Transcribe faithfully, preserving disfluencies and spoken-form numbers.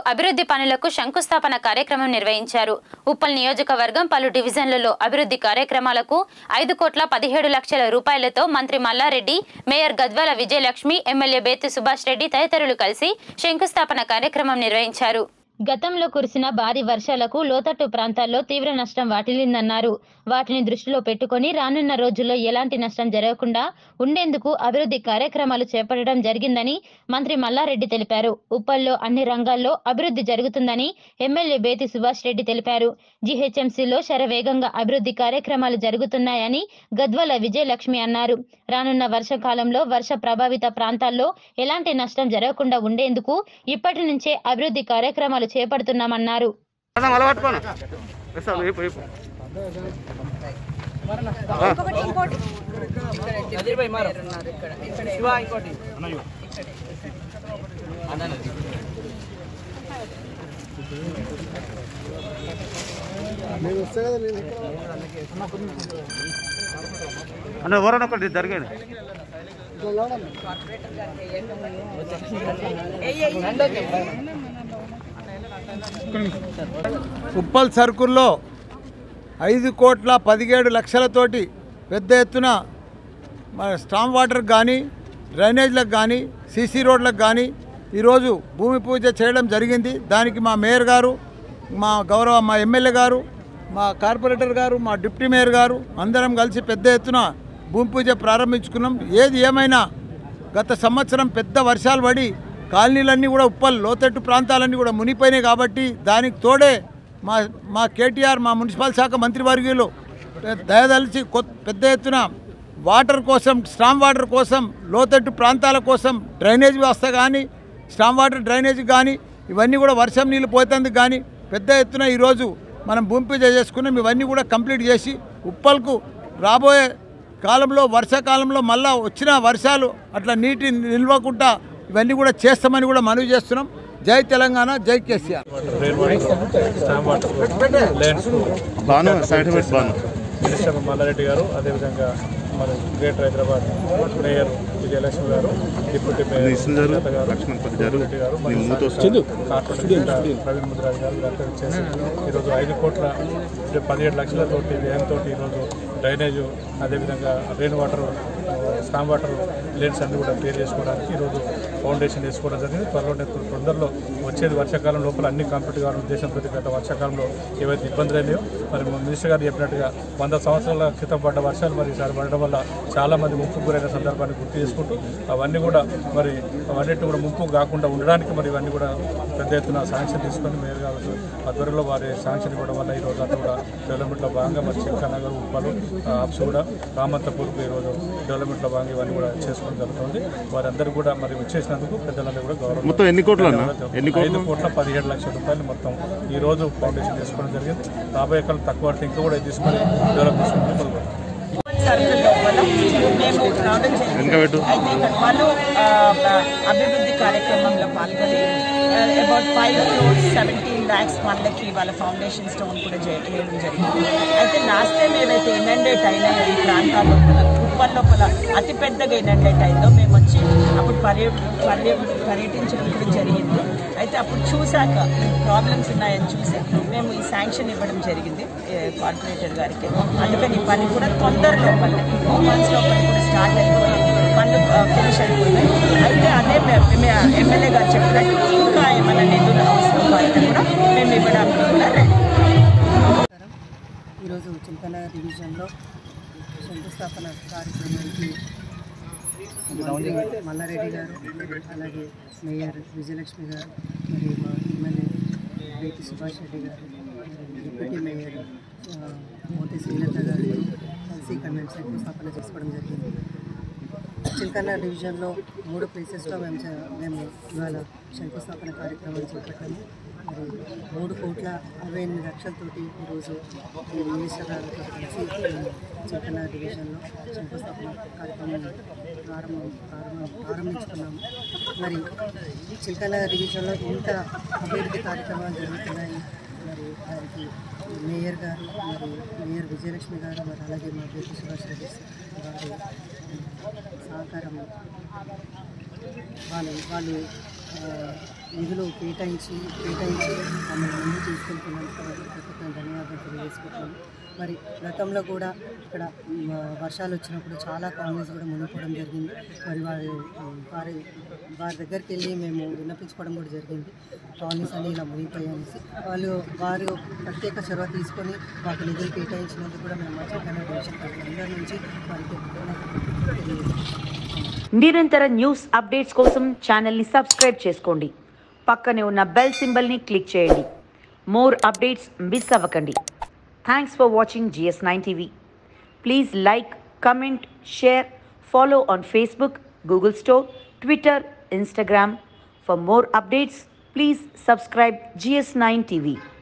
అభివృద్ధి పనులకు శంకుస్థాపన కార్యక్రమం నిర్వహించారు. ఉప్పల్ నియోజకవర్గం పలు డివిజన్లలో అభివృద్ధి కార్యక్రమాలకు ఐదు కోట్ల పదిహేడు లక్షల రూపాయలతో మంత్రి మల్లారెడ్డి, మేయర్ గద్వాల విజయలక్ష్మి, ఎమ్మెల్యే బేతి సుభాష్ రెడ్డి తదితరులు కలిసి శంకుస్థాపన కార్యక్రమం నిర్వహించారు. గతంలో కురిసిన భారీ వర్షాలకు లోతట్టు ప్రాంతాల్లో తీవ్ర నష్టం వాటిల్లిందన్నారు. వాటిని దృష్టిలో పెట్టుకుని రానున్న రోజుల్లో ఎలాంటి నష్టం జరగకుండా ఉండేందుకు అభివృద్ధి కార్యక్రమాలు చేపట్టడం జరిగిందని మంత్రి మల్లారెడ్డి తెలిపారు. ఉప్పల్లో అన్ని రంగాల్లో అభివృద్ధి జరుగుతుందని ఎమ్మెల్యే బేతి సుభాష్ రెడ్డి తెలిపారు. జీహెచ్ఎంసీలో శరవేగంగా అభివృద్ధి కార్యక్రమాలు జరుగుతున్నాయని గద్వాల విజయలక్ష్మి అన్నారు. రానున్న వర్షాకాలంలో వర్ష ప్రభావిత ప్రాంతాల్లో ఎలాంటి నష్టం జరగకుండా ఉండేందుకు ఇప్పటి నుంచే అభివృద్ధి కార్యక్రమాలు చేపడుతున్నామన్నారు. అన్న ఎవరన్నా ఒకటి జరిగాడు ఉప్పల్ సర్కిల్లో ఐదు కోట్ల పదిహేడు లక్షలతోటి పెద్ద ఎత్తున మన స్టామ్ వాటర్కి కానీ డ్రైనేజ్లకు కానీ సీసీ రోడ్లకు కానీ ఈరోజు భూమి పూజ చేయడం జరిగింది. దానికి మా మేయర్ గారు, మా గౌరవ మా ఎమ్మెల్యే గారు, మా కార్పొరేటర్ గారు, మా డిప్యూటీ మేయర్ గారు అందరం కలిసి పెద్ద ఎత్తున భూమి పూజ ప్రారంభించుకున్నాం. ఏది ఏమైనా గత సంవత్సరం పెద్ద వర్షాలు పడి కాలనీలన్నీ కూడా ఉప్పల్ లోతట్టు ప్రాంతాలన్నీ కూడా మునిపోయినాయి. కాబట్టి దానికి తోడే మా మా కేటీఆర్ మా మున్సిపల్ శాఖ మంత్రివర్గీయులు దయదలిచి పెద్ద ఎత్తున వాటర్ కోసం, స్టామ్ వాటర్ కోసం, లోతట్టు ప్రాంతాల కోసం డ్రైనేజ్ వ్యవస్థ కానీ, స్టామ్ వాటర్ డ్రైనేజ్ కానీ ఇవన్నీ కూడా వర్షం నీళ్ళు పోయేందుకు కానీ పెద్ద ఎత్తున ఈరోజు మనం భూమి పూజ చేసుకున్నాం. ఇవన్నీ కూడా కంప్లీట్ చేసి ఉప్పల్కు రాబోయే కాలంలో వర్షాకాలంలో మళ్ళా వచ్చిన వర్షాలు అట్లా నీటి నిల్వకుండా ఇవన్నీ కూడా చేస్తామని కూడా మనవి చేస్తున్నాం. జై తెలంగాణ, జై కేసీఆర్. మినిస్టర్ మల్లారెడ్డి గారు, అదేవిధంగా మన గ్రేటర్ హైదరాబాద్ మేయర్ విజయలక్ష్మి గారు, డిప్యూటీ మేయర్ రెడ్డి గారు, కార్పొరేటర్ ప్రవీణ్ ముద్రాజ్ గారు వీళ్ళంతా వచ్చేసి ఈరోజు ఐదు కోట్ల పదిహేడు లక్షలతోటి వ్యయంతో ఈరోజు డ్రైనేజు, అదేవిధంగా rain water, storm water lanes అన్ని కూడా క్లియర్ చేసుకోవడానికి ఈరోజు ఫౌండేషన్ వేసుకోవడం జరిగింది. త్వరలోనే తొందరలో వచ్చేది వర్షాకాలం లోపల అన్ని కంప్లీట్ కావాలని ఉద్దేశంతో గత వర్షాకాలంలో ఏవైతే ఇబ్బందులు అయినాయో మరి మినిస్టర్ గారు చెప్పినట్టుగా వంద సంవత్సరాల క్రితం పడ్డ వర్షాలు మరి ఈసారి పడడం వల్ల చాలామంది ముంపు గురైన సందర్భాన్ని గుర్తు చేసుకుంటూ అవన్నీ కూడా మరి అవన్నిటి కూడా ముంపు కాకుండా ఉండడానికి మరి ఇవన్నీ కూడా పెద్ద ఎత్తున శాంక్షన్ తీసుకొని మేయర్ కావచ్చు ఆధ్వర్యంలో వారి శాంక్షన్ ఇవ్వడం వల్ల ఈరోజు అంతా కూడా డెవలప్మెంట్లో భాగంగా మరి చిల్కానగర్, ఉప్పలు, అప్స్ కూడా రామంతపూర్కు ఈరోజు డెవలప్మెంట్లో భాగంగా ఇవన్నీ కూడా చేసుకోవడం జరుగుతుంది. వారందరూ కూడా మరి వచ్చేసినందుకు పెద్దలందరూ కూడా గౌరవం. మొత్తం ఎన్ని కోట్ల ఐదు కోట్ల పదిహేడు లక్షల రూపాయలు మొత్తం ఈ రోజు ఫౌండేషన్ చేసుకోవడం జరిగింది. రాబోయే కాలం తక్కువ పడితే ఇంకా కూడా తీసుకొని డెవలప్ చేసుకుంటే మేము రావడం జరిగింది. అయితే పలు అభివృద్ధి కార్యక్రమంలో పాల్గొని about five crores seventeen lakhs వాళ్ళకి వాళ్ళ ఫౌండేషన్ స్టోన్ కూడా చేయడం జరిగింది. అయితే లాస్ట్ టైం ఏవైతే ఇనండేట్ అయినాయో ఈ ప్రాంతాల్లో ఉప్పల్ లోపల అతిపెద్దగా ఇనండేట్ అయిందో మేము వచ్చి అప్పుడు పర్య పర్య పర్యటించడం కూడా జరిగింది. అయితే అప్పుడు చూశాక ప్రాబ్లమ్స్ ఉన్నాయని చూసి మేము ఈ శాంక్షన్ ఇవ్వడం జరిగింది కార్పొరేటర్ గారికి. అందుకని ఈ పని కూడా తొందర లోపల టూ మంత్స్ లోపల కూడా స్టార్ట్ అయిపోయి పనులు ఫినిష్ అయిపోతాయి. అయితే అదే ఎమ్మెల్యే గారు చెప్పినట్టు ఇంకా ఏమైనా నిధులు అవసరం అయితే కూడా మేము ఇవ్వడానికి కూడా రెడీ. ఈరోజు చిల్కన డివిజన్లో శంకుస్థాపన కార్యక్రమానికి మంత్రి మల్లారెడ్డి గారు, అలాగే మేయర్ విజయలక్ష్మి గారు, మరి మా ఎమ్మెల్యే బేతి సుభాష్ రెడ్డి గారు, డిప్యూటీ మేయర్ మోతి శ్రీలత గారు కలిసి ఇక్కడ మేము శంకుస్థాపన చేసుకోవడం జరిగింది. చిల్కన డివిజన్లో మూడు ప్లేసెస్లో మేము మేము ఇవాళ శంకుస్థాపన కార్యక్రమాలు చేపట్టాము. మరి మూడు కోట్ల అరవై ఎనిమిది లక్షలతోటి ఈరోజు మినిస్టర్ గారితో కలిసి చిల్కన డివిజన్లో శంకుస్థాపన కార్యక్రమం ప్రారంభం ప్రారంభం ప్రారంభించుకున్నాము. మరి చిల్కన డివిజన్లో ఇంత అభివృద్ధి కార్యక్రమాలు జరుగుతున్నాయి. మరి దానికి మేయర్ గారు, మరి మేయర్ విజయలక్ష్మి గారు, మరి అలాగే మా బేతి సుభాష్ రెడ్డి వారి సహకారం వాళ్ళు వాళ్ళు నిధులు కేటాయించి కేటాయించి మమ్మల్ని ముందు తీసుకెళ్తున్నందుకు వారికి ప్రత్యేక ధన్యవాదాలు తెలియజేసుకుంటున్నాను. మరి గతంలో కూడా ఇక్కడ వర్షాలు వచ్చినప్పుడు చాలా కాలనీస్ కూడా మునిగిపోవడం జరిగింది. మరి వారి వారి వారి దగ్గరికి వెళ్ళి మేము విన్నపించుకోవడం కూడా జరిగింది. కాలనీస్ అని ఇలా మునిగిపోయాయనేసి వాళ్ళు వారు ప్రత్యేక చొరవ తీసుకొని మాకు నిధులు కేటాయించినందుకు కూడా మేము మా చక్కన డివిజన్ అందరి నుంచి వారికి తెలియజేస్తాం. నిరంతర న్యూస్ అప్డేట్స్ కోసం ఛానల్ని సబ్స్క్రైబ్ చేసుకోండి. పక్కనే ఉన్న బెల్ సింబల్ని క్లిక్ చేయండి. మోర్ అప్డేట్స్ మిస్ అవ్వకండి. Thanks for watching G S nine T V. Please like, comment, share, follow on Facebook, Google Store, Twitter, Instagram. For more updates, please subscribe G S nine T V.